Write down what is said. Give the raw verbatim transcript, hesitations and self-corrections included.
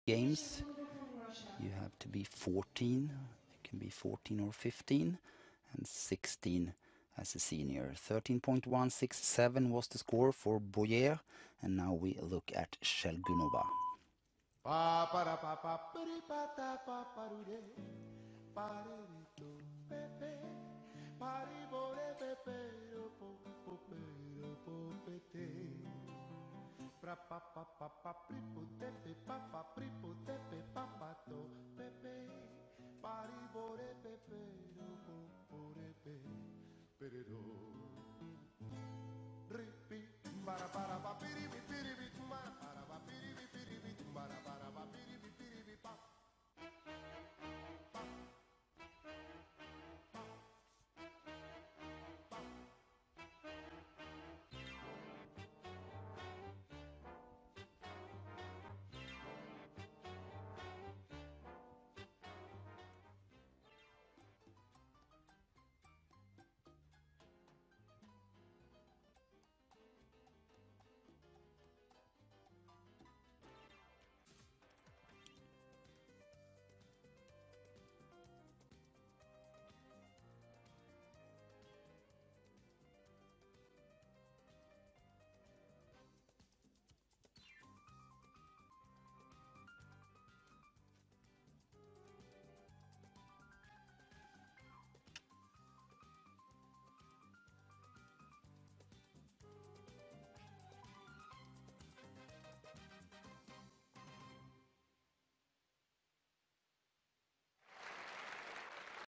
games, you have to be fourteen. It can be fourteen or fifteen, and sixteen as a senior. thirteen point one six seven was the score for Boyer, and now we look at Shelgunova.